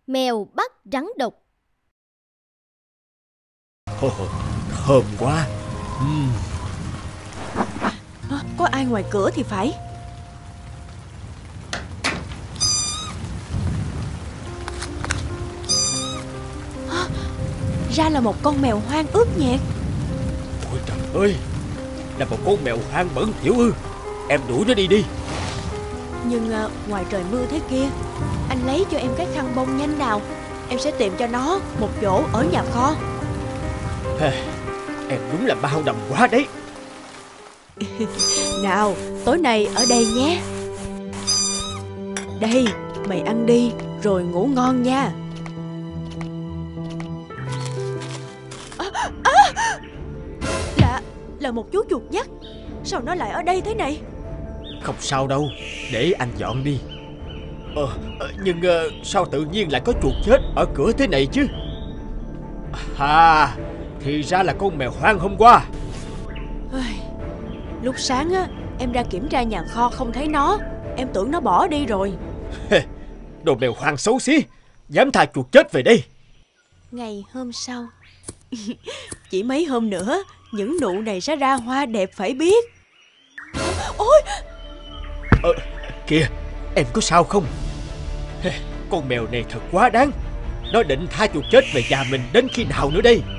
Mèo bắt rắn độc. Thơm quá. Có ai ngoài cửa thì phải. Ra là một con mèo hoang ướt nhẹp. Ôi trời ơi, là một con mèo hoang bẩn thỉu ư? Em đuổi nó đi đi. Nhưng ngoài trời mưa thế kia, anh lấy cho em cái khăn bông nhanh nào. Em sẽ tìm cho nó một chỗ ở nhà kho. Em đúng là bao đồng quá đấy. Nào, tối nay ở đây nhé. Đây, mày ăn đi rồi ngủ ngon nha. Là một chú chuột nhắt. Sao nó lại ở đây thế này? Không sao đâu, để anh dọn đi. Nhưng sao tự nhiên lại có chuột chết ở cửa thế này chứ? Thì ra là con mèo hoang hôm qua. Lúc sáng á, em ra kiểm tra nhà kho không thấy nó. Em tưởng nó bỏ đi rồi. Đồ mèo hoang xấu xí, dám tha chuột chết về đây. Ngày hôm sau. Chỉ mấy hôm nữa, những nụ này sẽ ra hoa đẹp phải biết. Ôi! Kìa, em có sao không? Con mèo này thật quá đáng. Nó định tha chuột chết về nhà mình đến khi nào nữa đây?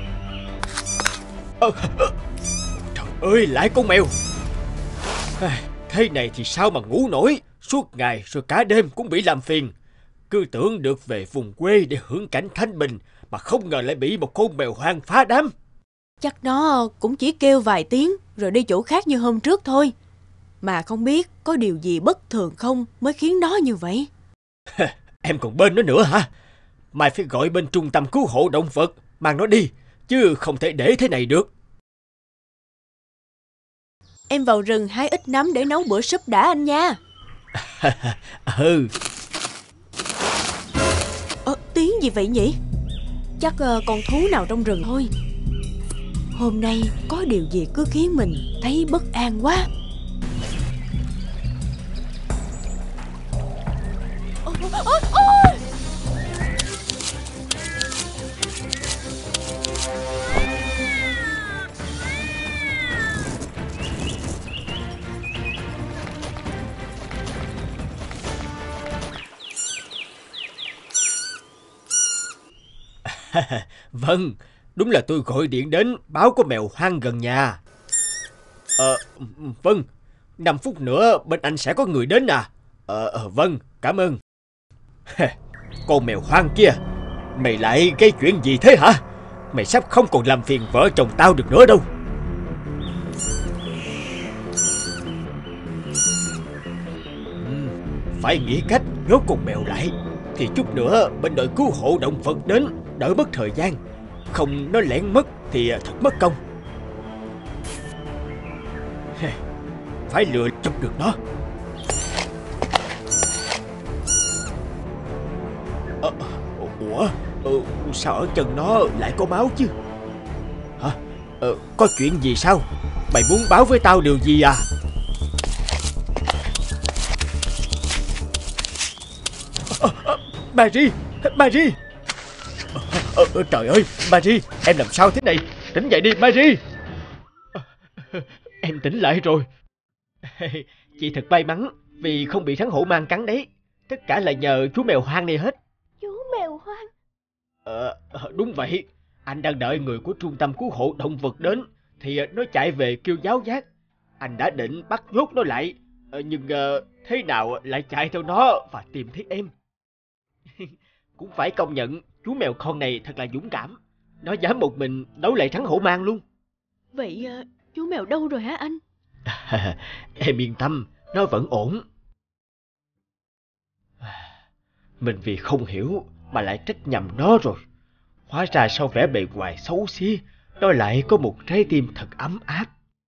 Trời ơi, lại con mèo. Thế này thì sao mà ngủ nổi. Suốt ngày rồi cả đêm cũng bị làm phiền. Cứ tưởng được về vùng quê để hưởng cảnh thanh bình, mà không ngờ lại bị một con mèo hoang phá đám. Chắc nó cũng chỉ kêu vài tiếng rồi đi chỗ khác như hôm trước thôi. Mà không biết có điều gì bất thường không mới khiến nó như vậy. Em còn bên nó nữa hả? Mai phải gọi bên trung tâm cứu hộ động vật mang nó đi, chứ không thể để thế này được. Em vào rừng hái ít nấm để nấu bữa súp đã anh nha. Tiếng gì vậy nhỉ? Chắc con thú nào trong rừng thôi. Hôm nay có điều gì cứ khiến mình thấy bất an quá. Vâng, đúng là tôi gọi điện đến báo có mèo hoang gần nhà. Vâng, 5 phút nữa bên anh sẽ có người đến à? Vâng, cảm ơn. Con mèo hoang kia, mày lại gây chuyện gì thế hả? Mày sắp không còn làm phiền vợ chồng tao được nữa đâu. Phải nghĩ cách nhốt con mèo lại, thì chút nữa bên đội cứu hộ động vật đến đỡ mất thời gian. Không nó lẻn mất thì thật mất công. Phải lừa chọc được nó. Sao ở chân nó lại có máu chứ? Hả? Có chuyện gì sao? Mày muốn báo với tao điều gì à? Mary! Mary! Trời ơi, Mary, em làm sao thế này? Tỉnh dậy đi, Mary! Em tỉnh lại rồi. Chị thật may mắn vì không bị rắn hổ mang cắn đấy. Tất cả là nhờ chú mèo hoang này hết. Chú mèo hoang? Đúng vậy. Anh đang đợi người của trung tâm cứu hộ động vật đến thì nó chạy về kêu giáo giác. Anh đã định bắt nhốt nó lại, nhưng thế nào lại chạy theo nó và tìm thấy em. Cũng phải công nhận chú mèo con này thật là dũng cảm. Nó dám một mình đấu lại rắn hổ mang luôn. Vậy chú mèo đâu rồi hả anh? Em yên tâm, nó vẫn ổn. Mình vì không hiểu mà lại trách nhầm nó rồi. Hóa ra sau vẻ bề ngoài xấu xí, nó lại có một trái tim thật ấm áp.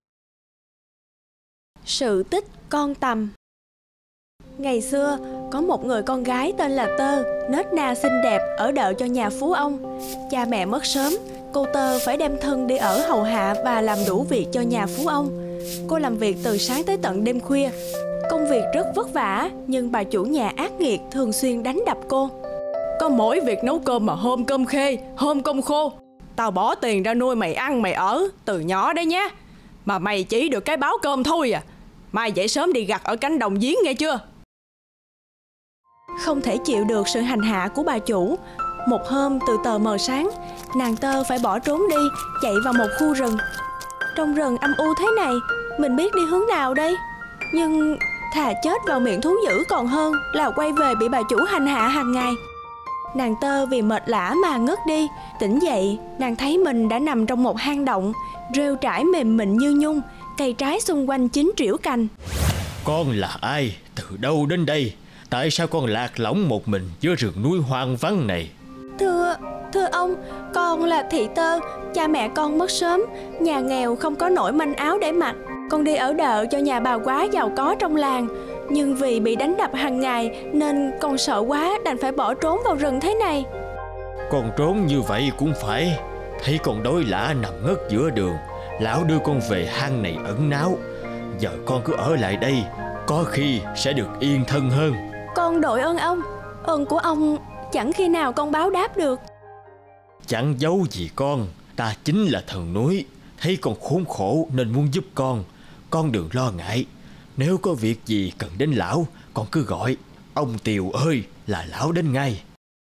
Sự tích con tằm. Ngày xưa, có một người con gái tên là Tơ, nết na xinh đẹp ở đợ cho nhà phú ông. Cha mẹ mất sớm, cô Tơ phải đem thân đi ở hầu hạ và làm đủ việc cho nhà phú ông. Cô làm việc từ sáng tới tận đêm khuya. Công việc rất vất vả, nhưng bà chủ nhà ác nghiệt thường xuyên đánh đập cô. có mỗi việc nấu cơm mà hôm cơm khê, hôm cơm khô. Tao bỏ tiền ra nuôi mày ăn mày ở từ nhỏ đấy nhé. Mà mày chỉ được cái báo cơm thôi à. Mai dậy sớm đi gặt ở cánh đồng giếng nghe chưa? Không thể chịu được sự hành hạ của bà chủ, một hôm từ tờ mờ sáng, nàng Tơ phải bỏ trốn đi, chạy vào một khu rừng. Trong rừng âm u thế này, mình biết đi hướng nào đây? Nhưng thà chết vào miệng thú dữ còn hơn là quay về bị bà chủ hành hạ hàng ngày. Nàng Tơ vì mệt lả mà ngất đi. Tỉnh dậy, nàng thấy mình đã nằm trong một hang động, rêu trải mềm mịn như nhung, cây trái xung quanh chín trĩu cành. Con là ai? Từ đâu đến đây? Tại sao con lạc lõng một mình giữa rừng núi hoang vắng này? Thưa ông, con là Thị Tơ. Cha mẹ con mất sớm, nhà nghèo không có nổi manh áo để mặc. Con đi ở đợ cho nhà bà quá giàu có trong làng. Nhưng vì bị đánh đập hàng ngày nên con sợ quá đành phải bỏ trốn vào rừng thế này. Con trốn như vậy cũng phải. Thấy con đói lả nằm ngất giữa đường, lão đưa con về hang này ẩn náu. Giờ con cứ ở lại đây, có khi sẽ được yên thân hơn. Con đội ơn ông. Ơn của ông chẳng khi nào con báo đáp được. Chẳng giấu gì con, ta chính là thần núi. Thấy con khốn khổ nên muốn giúp con. Con đừng lo ngại. Nếu có việc gì cần đến lão, con cứ gọi ông Tiều ơi là lão đến ngay.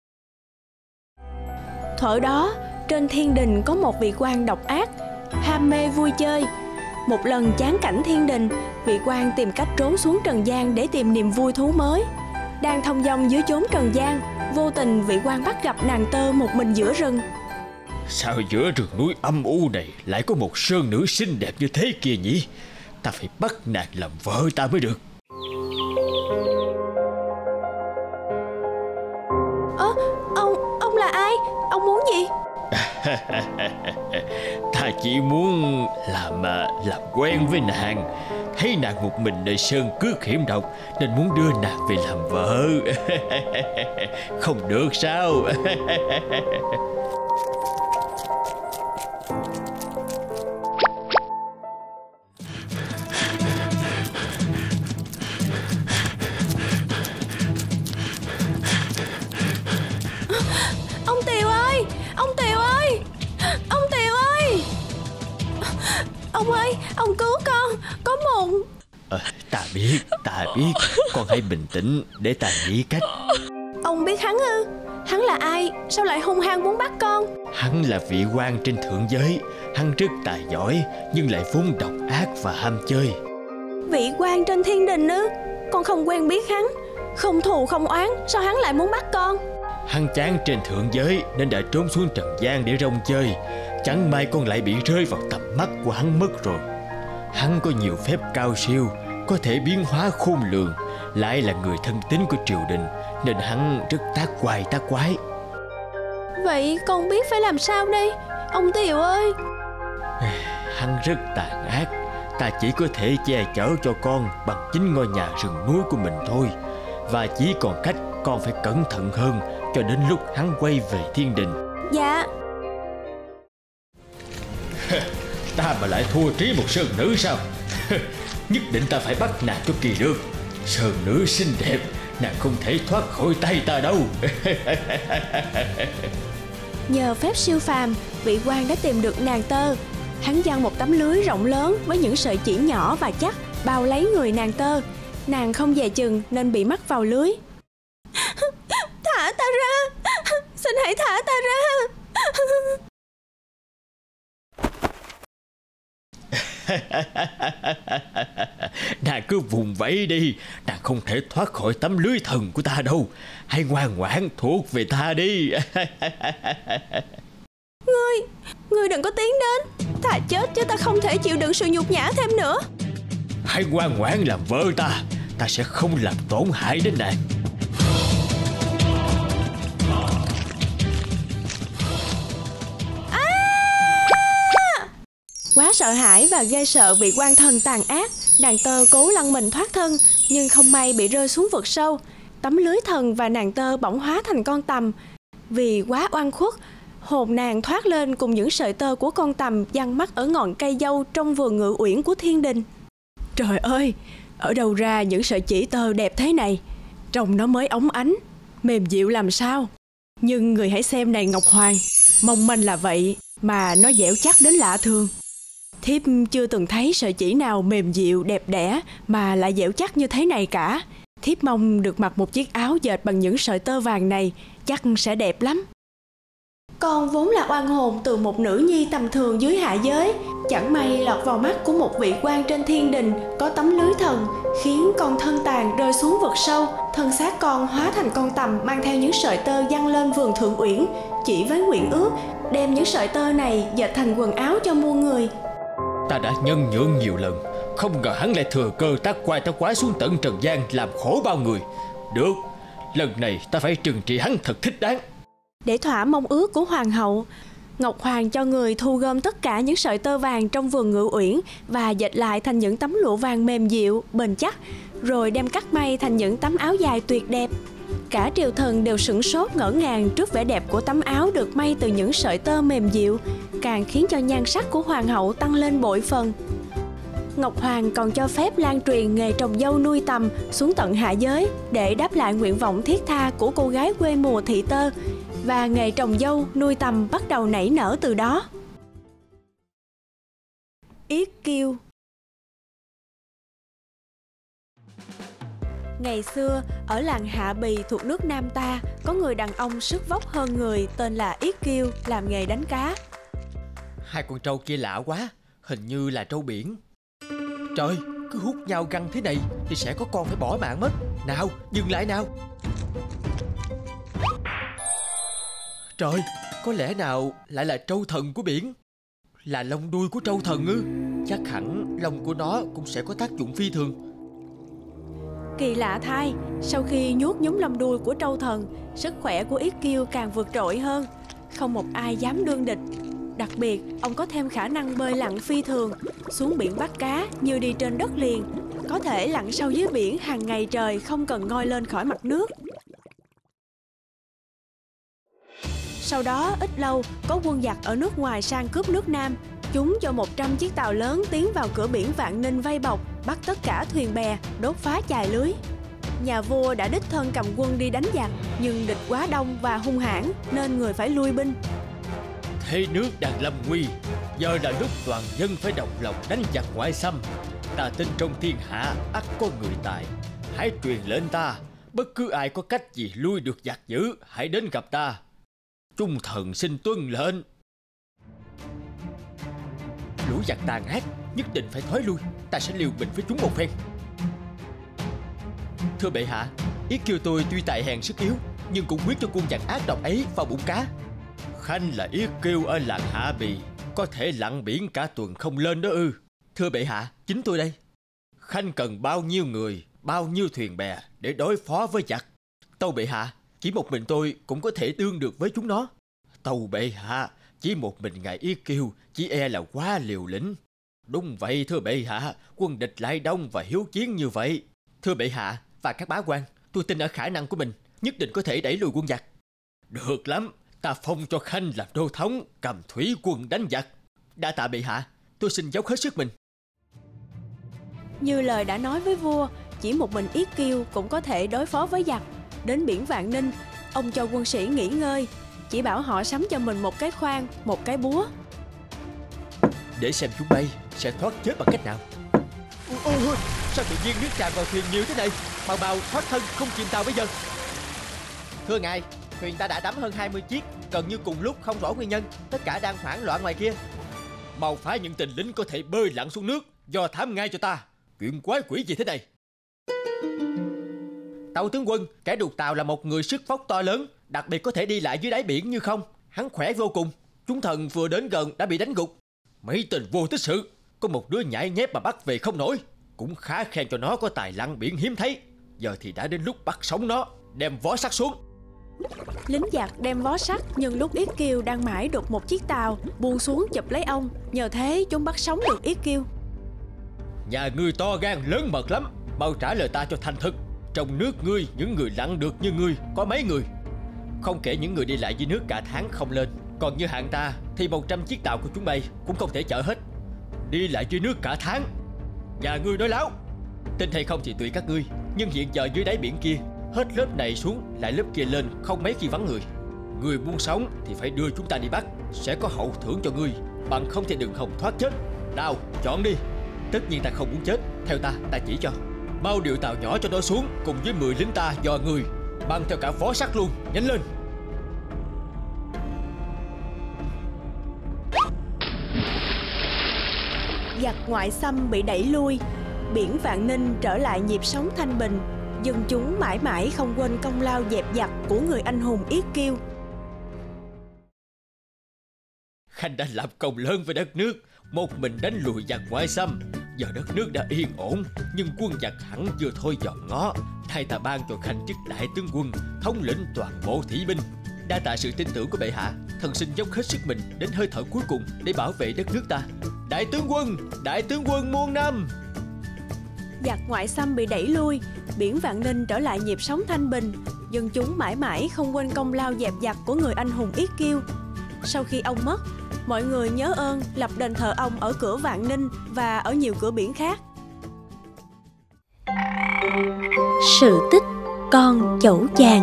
Thuở đó, trên thiên đình có một vị quan độc ác, ham mê vui chơi. Một lần chán cảnh thiên đình, vị quan tìm cách trốn xuống trần gian để tìm niềm vui thú mới. Đang thông dong dưới chốn trần gian, vô tình vị quan bắt gặp nàng Tơ một mình giữa rừng. Sao giữa rừng núi âm u này lại có một sơn nữ xinh đẹp như thế kia nhỉ? Ta phải bắt nàng làm vợ ta mới được. Ông là ai? Ông muốn gì? Ta chỉ muốn làm quen với nàng. Thấy nàng một mình nơi sơn cước hiểm độc nên muốn đưa nàng về làm vợ. Không được sao? Ông Tiều ơi! Ông Tiều ơi! Ông Tiều ơi! Ông ơi! Ông cứu con! Có một... Ta biết. Con hãy bình tĩnh để ta nghĩ cách. Ông biết hắn ư? Hắn là ai? Sao lại hung hăng muốn bắt con? Hắn là vị quan trên thượng giới. Hắn rất tài giỏi nhưng lại vốn độc ác và ham chơi. Vị quan trên thiên đình ư? Con không quen biết hắn. Không thù không oán, sao hắn lại muốn bắt con? Hắn chán trên thượng giới nên đã trốn xuống trần gian để rong chơi. Chẳng may con lại bị rơi vào tầm mắt của hắn mất rồi. Hắn có nhiều phép cao siêu, có thể biến hóa khôn lường, lại là người thân tín của triều đình nên hắn rất tác quái tác quái. Vậy con biết phải làm sao đây? Ông Tiều ơi! Hắn rất tàn ác. Ta chỉ có thể che chở cho con bằng chính ngôi nhà rừng núi của mình thôi. Và chỉ còn cách con phải cẩn thận hơn cho đến lúc hắn quay về thiên đình. Dạ. Ta mà lại thua trí một sơn nữ sao? Nhất định ta phải bắt nàng cho kỳ được. Sơn nữ xinh đẹp, nàng không thể thoát khỏi tay ta đâu. Nhờ phép siêu phàm, vị quan đã tìm được nàng Tơ. Hắn giăng một tấm lưới rộng lớn với những sợi chỉ nhỏ và chắc bao lấy người nàng Tơ. Nàng không dè chừng nên bị mắc vào lưới. Thả ta ra! Xin hãy thả ta ra! Nàng cứ vùng vẫy đi. Nàng không thể thoát khỏi tấm lưới thần của ta đâu. Hãy ngoan ngoãn thuộc về ta đi. Ngươi đừng có tiến đến. Thà chết chứ ta không thể chịu đựng sự nhục nhã thêm nữa. Hãy ngoan ngoãn làm vợ ta. Ta sẽ không làm tổn hại đến nàng. Quá sợ hãi và ghê sợ vị quan thần tàn ác, nàng Tơ cố lăn mình thoát thân, nhưng không may bị rơi xuống vực sâu. Tấm lưới thần và nàng Tơ bỗng hóa thành con tằm. Vì quá oan khuất, hồn nàng thoát lên cùng những sợi tơ của con tằm giăng mắc ở ngọn cây dâu trong vườn ngự uyển của thiên đình. Trời ơi, ở đâu ra những sợi chỉ tơ đẹp thế này? Trông nó mới óng ánh, mềm dịu làm sao. Nhưng người hãy xem này Ngọc Hoàng, mong manh là vậy mà nó dẻo chắc đến lạ thường. Thiếp chưa từng thấy sợi chỉ nào mềm dịu đẹp đẽ mà lại dẻo chắc như thế này cả. Thiếp mong được mặc một chiếc áo dệt bằng những sợi tơ vàng này, chắc sẽ đẹp lắm. Con vốn là oan hồn từ một nữ nhi tầm thường dưới hạ giới, chẳng may lọt vào mắt của một vị quan trên thiên đình có tấm lưới thần, khiến con thân tàn rơi xuống vực sâu. Thân xác con hóa thành con tằm mang theo những sợi tơ giăng lên vườn Thượng Uyển, chỉ với nguyện ước đem những sợi tơ này dệt thành quần áo cho muôn người. Ta đã nhân nhượng nhiều lần, không ngờ hắn lại thừa cơ tác quái xuống tận trần gian làm khổ bao người. Được, lần này ta phải trừng trị hắn thật thích đáng. Để thỏa mong ước của hoàng hậu, Ngọc Hoàng cho người thu gom tất cả những sợi tơ vàng trong vườn Ngự Uyển và dệt lại thành những tấm lụa vàng mềm dịu, bền chắc, rồi đem cắt may thành những tấm áo dài tuyệt đẹp. Cả triều thần đều sửng sốt ngỡ ngàng trước vẻ đẹp của tấm áo được may từ những sợi tơ mềm dịu, càng khiến cho nhan sắc của hoàng hậu tăng lên bội phần. Ngọc Hoàng còn cho phép lan truyền nghề trồng dâu nuôi tằm xuống tận hạ giới để đáp lại nguyện vọng thiết tha của cô gái quê mùa thị tơ, và nghề trồng dâu nuôi tằm bắt đầu nảy nở từ đó. Yết Kiêu. Ngày xưa, ở làng Hạ Bì thuộc nước Nam ta, có người đàn ông sức vóc hơn người tên là Yết Kiêu làm nghề đánh cá. Hai con trâu kia lạ quá, hình như là trâu biển. Trời, cứ hút nhau găng thế này thì sẽ có con phải bỏ mạng mất. Nào, dừng lại nào. Trời, có lẽ nào lại là trâu thần của biển? Là lông đuôi của trâu thần ư? Chắc hẳn lông của nó cũng sẽ có tác dụng phi thường. Kỳ lạ thay, sau khi nhuốt nhúm lông đuôi của trâu thần, sức khỏe của Yết Kiêu càng vượt trội hơn. Không một ai dám đương địch. Đặc biệt, ông có thêm khả năng bơi lặn phi thường, xuống biển bắt cá như đi trên đất liền, có thể lặn sâu dưới biển hàng ngày trời không cần ngoi lên khỏi mặt nước. Sau đó, ít lâu, có quân giặc ở nước ngoài sang cướp nước Nam. Chúng cho 100 chiếc tàu lớn tiến vào cửa biển Vạn Ninh vây bọc, bắt tất cả thuyền bè, đốt phá chài lưới. Nhà vua đã đích thân cầm quân đi đánh giặc, nhưng địch quá đông và hung hãn nên người phải lui binh. Thế nước đang lâm nguy, giờ là lúc toàn dân phải đồng lòng đánh giặc ngoại xâm. Ta tin trong thiên hạ ắt có người tài, hãy truyền lệnh ta, bất cứ ai có cách gì lui được giặc dữ, hãy đến gặp ta. Trung thần xin tuân lệnh. Lũ giặc tàn ác, nhất định phải thoái lui, ta sẽ liều mình với chúng một phen. Thưa bệ hạ, Yết Kiêu tôi tuy tài hèn sức yếu, nhưng cũng quyết cho quân giặc ác độc ấy vào bụng cá. Khanh là Yết Kiêu ở làng Hạ Bì, có thể lặn biển cả tuần không lên đó ư? Thưa bệ hạ, chính tôi đây. Khanh cần bao nhiêu người, bao nhiêu thuyền bè để đối phó với giặc? Tâu bệ hạ, chỉ một mình tôi cũng có thể đương được với chúng nó. Tâu bệ hạ, chỉ một mình ngài Yết Kiêu chỉ e là quá liều lĩnh. Đúng vậy thưa bệ hạ, quân địch lại đông và hiếu chiến như vậy. Thưa bệ hạ và các bá quan, tôi tin ở khả năng của mình, nhất định có thể đẩy lùi quân giặc. Được lắm, ta phong cho Khanh làm đô thống, cầm thủy quân đánh giặc. Đa tạ bệ hạ, tôi xin dốc hết sức mình. Như lời đã nói với vua, chỉ một mình Yết Kiêu cũng có thể đối phó với giặc. Đến biển Vạn Ninh, ông cho quân sĩ nghỉ ngơi, chỉ bảo họ sắm cho mình một cái khoan, một cái búa. Để xem chúng bay sẽ thoát chết bằng cách nào. Ôi, sao tự nhiên nước tràn vào thuyền nhiều thế này? Mau thoát thân, không chìm tàu bây giờ. Thưa ngài, thuyền ta đã đắm hơn 20 chiếc, gần như cùng lúc, không rõ nguyên nhân, tất cả đang hoảng loạn ngoài kia. Mau phái những tên lính có thể bơi lặn xuống nước, do thám ngay cho ta. Chuyện quái quỷ gì thế này? Tâu tướng quân, kẻ đục tàu là một người sức vóc to lớn, đặc biệt có thể đi lại dưới đáy biển như không. Hắn khỏe vô cùng, chúng thần vừa đến gần đã bị đánh gục. Mấy tên vô tích sự, có một đứa nhãi nhép mà bắt về không nổi, cũng khá khen cho nó có tài lặn biển hiếm thấy. Giờ thì đã đến lúc bắt sống nó, đem vó sắt xuống. Lính giặc đem vó sắt, nhưng lúc Yết Kiêu đang mãi đục một chiếc tàu, buông xuống chụp lấy ông. Nhờ thế chúng bắt sống được Yết Kiêu. Nhà ngươi to gan lớn mật lắm, mau trả lời ta cho thành thực. Trong nước ngươi, những người lặn được như ngươi có mấy người? Không kể những người đi lại dưới nước cả tháng không lên, còn như hạng ta thì 100 chiếc tàu của chúng bay cũng không thể chở hết. Đi lại dưới nước cả tháng, nhà ngươi nói láo. Tin hay không thì tùy các ngươi, nhưng hiện giờ dưới đáy biển kia, hết lớp này xuống lại lớp kia lên, không mấy khi vắng người. Ngươi muốn sống thì phải đưa chúng ta đi bắt, sẽ có hậu thưởng cho ngươi, bằng không thì đừng hòng thoát chết. Nào, chọn đi. Tất nhiên ta không muốn chết. Theo ta chỉ cho. Mau điều tàu nhỏ cho nó xuống, cùng với 10 lính ta do ngươi, băng theo cả phó sắt luôn. Nhanh lên. Giặc ngoại xâm bị đẩy lui, biển Vạn Ninh trở lại nhịp sống thanh bình. Dân chúng mãi mãi không quên công lao dẹp giặc của người anh hùng Yết Kiêu. Khanh đã lập công lớn với đất nước, một mình đánh lùi giặc ngoại xâm. Giờ đất nước đã yên ổn, nhưng quân giặc hẳn chưa thôi dòm ngó. Thay ta ban cho Khanh chức đại tướng quân, thống lĩnh toàn bộ thủy binh. Đa tạ sự tin tưởng của bệ hạ, thần xin dốc hết sức mình đến hơi thở cuối cùng để bảo vệ đất nước ta. Đại tướng quân muôn năm. Giặc ngoại xâm bị đẩy lui, biển Vạn Ninh trở lại nhịp sống thanh bình. Dân chúng mãi mãi không quên công lao dẹp giặc của người anh hùng Yết Kiêu. Sau khi ông mất, mọi người nhớ ơn lập đền thờ ông ở cửa Vạn Ninh và ở nhiều cửa biển khác. Sự tích con chẩu chàng.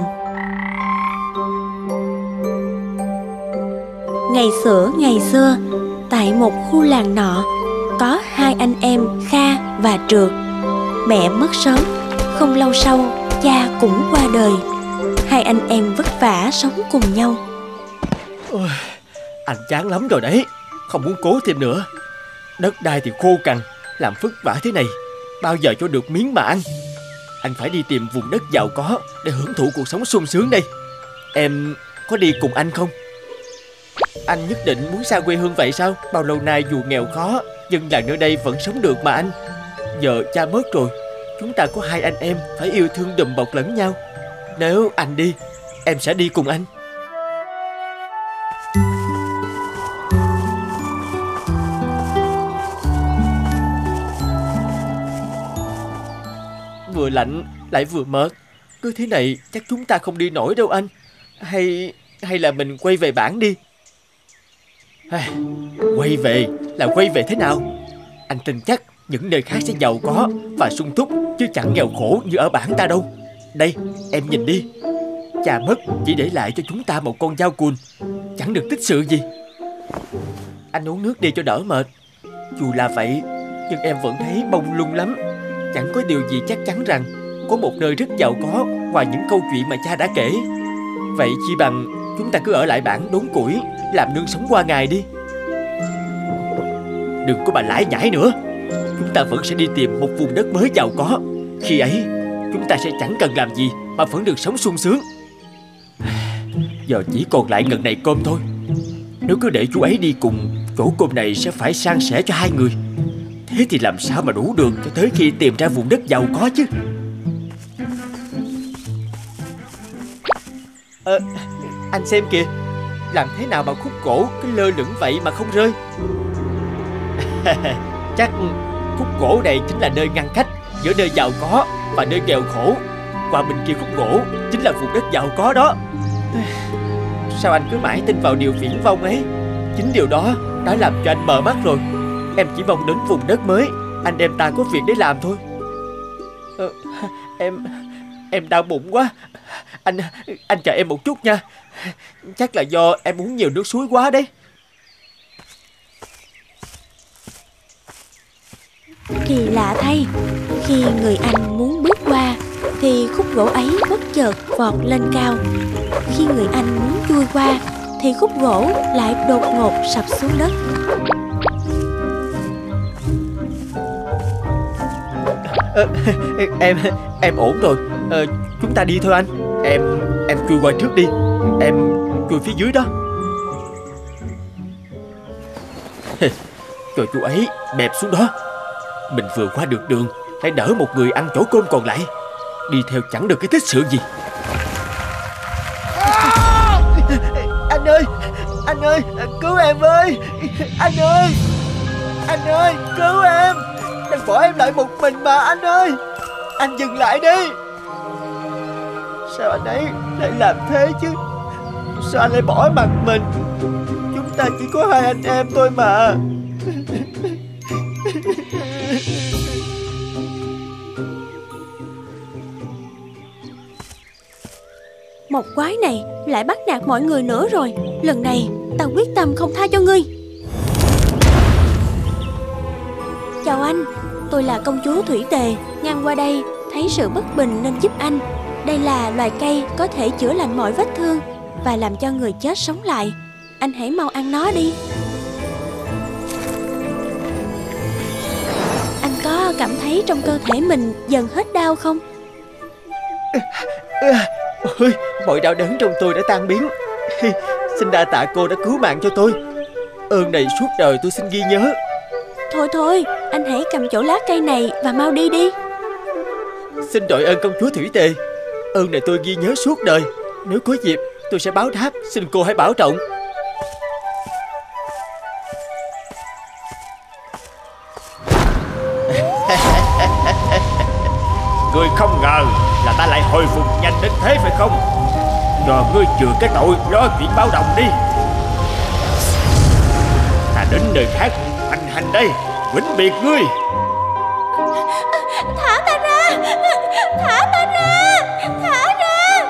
Ngày xưa, tại một khu làng nọ, có hai anh em Kha và Trượt. Mẹ mất sớm, không lâu sau cha cũng qua đời. Hai anh em vất vả sống cùng nhau. Ôi, anh chán lắm rồi đấy, không muốn cố thêm nữa. Đất đai thì khô cằn, làm vất vả thế này, bao giờ cho được miếng mà ăn. Anh phải đi tìm vùng đất giàu có để hưởng thụ cuộc sống sung sướng đây. Em có đi cùng anh không? Anh nhất định muốn xa quê hương vậy sao? Bao lâu nay dù nghèo khó, dân làng nơi đây vẫn sống được mà anh. Giờ cha mất rồi, chúng ta có hai anh em phải yêu thương đùm bọc lẫn nhau. Nếu anh đi, em sẽ đi cùng anh. Vừa lạnh lại vừa mệt, cứ thế này chắc chúng ta không đi nổi đâu anh. Hay là mình quay về bản đi. Quay về thế nào? Anh tin chắc những nơi khác sẽ giàu có và sung túc, chứ chẳng nghèo khổ như ở bản ta đâu. Đây, em nhìn đi. Cha mất chỉ để lại cho chúng ta một con dao cùn, chẳng được tích sự gì. Anh uống nước đi cho đỡ mệt. Dù là vậy, nhưng em vẫn thấy mông lung lắm. Chẳng có điều gì chắc chắn rằng có một nơi rất giàu có ngoài những câu chuyện mà cha đã kể. Vậy chi bằng chúng ta cứ ở lại bản đốn củi, làm nương sống qua ngày đi. Đừng có mà lải nhải nữa. Chúng ta vẫn sẽ đi tìm một vùng đất mới giàu có. Khi ấy chúng ta sẽ chẳng cần làm gì mà vẫn được sống sung sướng. Giờ chỉ còn lại ngần này cơm thôi. Nếu cứ để chú ấy đi cùng, chỗ cơm này sẽ phải san sẻ cho hai người. Thế thì làm sao mà đủ được cho tới khi tìm ra vùng đất giàu có chứ. Anh xem kìa, làm thế nào mà khúc gỗ cứ lơ lửng vậy mà không rơi. Chắc khúc gỗ này chính là nơi ngăn cách giữa nơi giàu có và nơi nghèo khổ. Qua bên kia khúc gỗ chính là vùng đất giàu có đó. Sao anh cứ mãi tin vào điều viển vông ấy? Chính điều đó đã làm cho anh mờ mắt rồi. Em chỉ mong đến vùng đất mới, anh em ta có việc để làm thôi. Em đau bụng quá. Anh chờ em một chút nha. Chắc là do em uống nhiều nước suối quá đấy. Kỳ lạ thay, khi người anh muốn bước qua thì khúc gỗ ấy bất chợt vọt lên cao. Khi người anh muốn chui qua thì khúc gỗ lại đột ngột sập xuống đất. Em ổn rồi. Chúng ta đi thôi anh. Em chui qua trước đi. Em chui phía dưới đó. Rồi chú ấy bẹp xuống đó. Mình vừa qua được đường, phải đỡ một người ăn chỗ cơm còn lại. Đi theo chẳng được cái tích sự gì. Anh ơi, cứu em với. Anh ơi, cứu em. Đừng bỏ em lại một mình mà anh ơi. Anh dừng lại đi. Sao anh ấy lại làm thế chứ? Sao anh lại bỏ mặt mình? Chúng ta chỉ có hai anh em thôi mà. Mộc quái này lại bắt nạt mọi người nữa rồi. Lần này ta quyết tâm không tha cho ngươi. Chào anh, tôi là công chúa Thủy Tề. Ngang qua đây thấy sự bất bình nên giúp anh. Đây là loài cây có thể chữa lành mọi vết thương và làm cho người chết sống lại. Anh hãy mau ăn nó đi. Anh có cảm thấy trong cơ thể mình dần hết đau không? Ôi, mọi đau đớn trong tôi đã tan biến. Xin đa tạ cô đã cứu mạng cho tôi. Ơn này suốt đời tôi xin ghi nhớ. Thôi thôi, anh hãy cầm chỗ lá cây này và mau đi đi. Xin đội ơn công chúa Thủy Tề. Ơn này tôi ghi nhớ suốt đời. Nếu có dịp tôi sẽ báo đáp. Xin cô hãy bảo trọng. Ngươi không ngờ là ta lại hồi phục nhanh đến thế phải không? Cho ngươi chừa cái tội lo chuyện báo động đi. Ta đến nơi khác hoành hành đây, vĩnh biệt ngươi. Thả ta ra! Thả ta ra! Thả ra!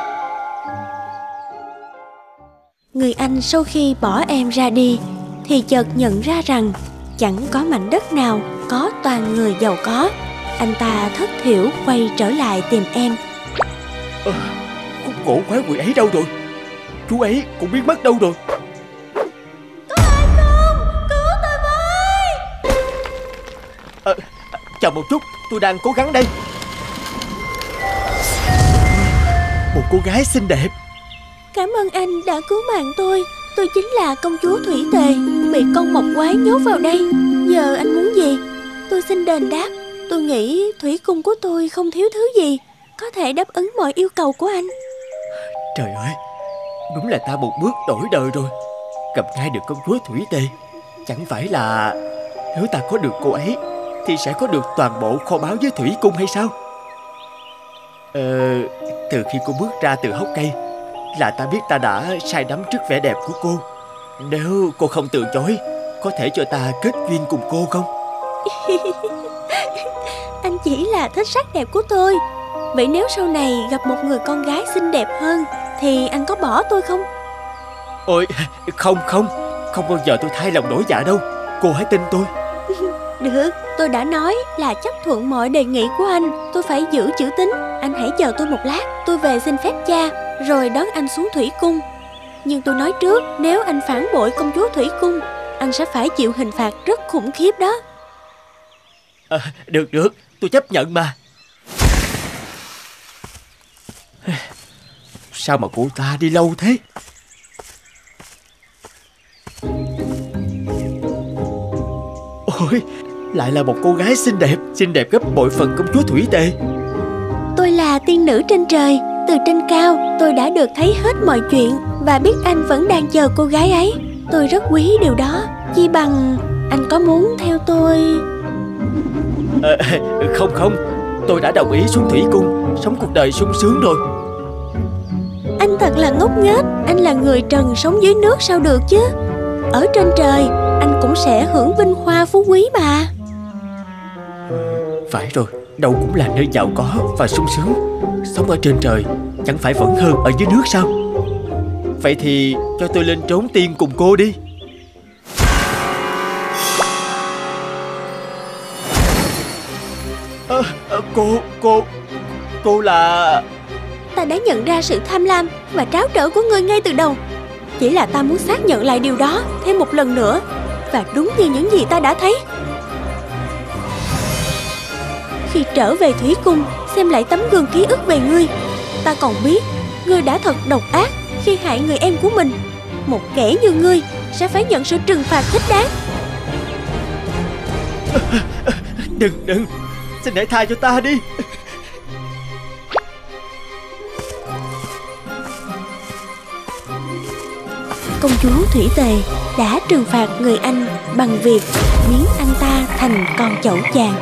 Người anh sau khi bỏ em ra đi thì chợt nhận ra rằng chẳng có mảnh đất nào có toàn người giàu có. Anh ta thất thiểu quay trở lại tìm em. Khúc cổ quái quỷ ấy đâu rồi? Chú ấy cũng biến mất đâu rồi? Có ai không? Cứu tôi với! Chờ một chút, tôi đang cố gắng đây. Một cô gái xinh đẹp. Cảm ơn anh đã cứu mạng tôi. Tôi chính là công chúa Thủy Tề, bị con mộc quái nhốt vào đây. Giờ anh muốn gì? Tôi xin đền đáp. Tôi nghĩ thủy cung của tôi không thiếu thứ gì có thể đáp ứng mọi yêu cầu của anh. Trời ơi, đúng là ta một bước đổi đời rồi. Gặp ngay được công chúa Thủy Tề. Chẳng phải là nếu ta có được cô ấy thì sẽ có được toàn bộ kho báu với thủy cung hay sao? Từ khi cô bước ra từ hốc cây là ta biết ta đã say đắm trước vẻ đẹp của cô. Nếu cô không từ chối, có thể cho ta kết duyên cùng cô không? Anh chỉ là thích sắc đẹp của tôi. Vậy nếu sau này gặp một người con gái xinh đẹp hơn thì anh có bỏ tôi không? Ôi, không bao giờ tôi thay lòng đổi dạ đâu. Cô hãy tin tôi. Được, tôi đã nói là chấp thuận mọi đề nghị của anh. Tôi phải giữ chữ tín. Anh hãy chờ tôi một lát. Tôi về xin phép cha rồi đón anh xuống thủy cung. Nhưng tôi nói trước, nếu anh phản bội công chúa thủy cung, anh sẽ phải chịu hình phạt rất khủng khiếp đó. Được, tôi chấp nhận mà. Sao mà cô ta đi lâu thế? Ôi, lại là một cô gái xinh đẹp gấp bội phần công chúa Thủy Tề. Tôi là tiên nữ trên trời. Từ trên cao tôi đã được thấy hết mọi chuyện và biết anh vẫn đang chờ cô gái ấy. Tôi rất quý điều đó. Chi bằng anh có muốn theo tôi? Không, tôi đã đồng ý xuống thủy cung, sống cuộc đời sung sướng rồi. Anh thật là ngốc nghếch. Anh là người trần sống dưới nước sao được chứ? Ở trên trời anh cũng sẽ hưởng vinh hoa phú quý mà. Phải rồi, đâu cũng là nơi giàu có và sung sướng. Sống ở trên trời chẳng phải vẫn hơn ở dưới nước sao? Vậy thì cho tôi lên trốn tiên cùng cô đi. Cô là... Ta đã nhận ra sự tham lam và tráo trở của ngươi ngay từ đầu. Chỉ là ta muốn xác nhận lại điều đó thêm một lần nữa. Và đúng như những gì ta đã thấy. Khi trở về thủy cung, xem lại tấm gương ký ức về ngươi, ta còn biết ngươi đã thật độc ác khi hại người em của mình. Một kẻ như ngươi sẽ phải nhận sự trừng phạt thích đáng. Đừng, xin hãy tha cho ta đi. Công chúa Thủy Tề đã trừng phạt người anh bằng việc biến anh ta thành con chậu chàng.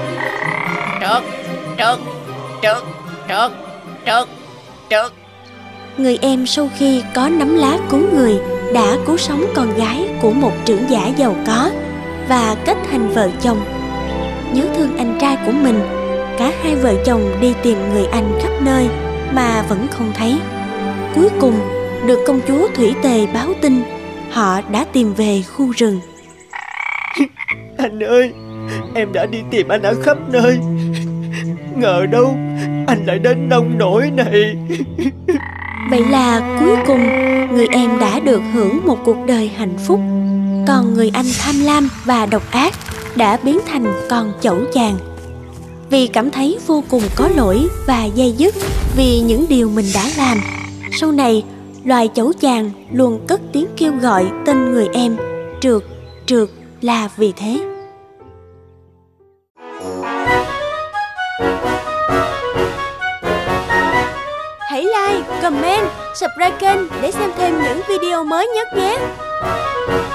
Trượt. Người em sau khi có nắm lá cứu người đã cứu sống con gái của một trưởng giả giàu có và kết thành vợ chồng. Nhớ thương anh trai của mình, cả hai vợ chồng đi tìm người anh khắp nơi mà vẫn không thấy. cuối cùng được công chúa Thủy Tề báo tin họ đã tìm về khu rừng. Anh ơi, em đã đi tìm anh ở khắp nơi, ngờ đâu anh lại đến nông nỗi này. Vậy là cuối cùng người em đã được hưởng một cuộc đời hạnh phúc, còn người anh tham lam và độc ác đã biến thành con chẩu chàng. Vì cảm thấy vô cùng có lỗi và day dứt vì những điều mình đã làm, sau này loài chẩu chàng luôn cất tiếng kêu gọi tên người em Trượt, Trượt là vì thế. Hãy like, comment, subscribe kênh để xem thêm những video mới nhất nhé.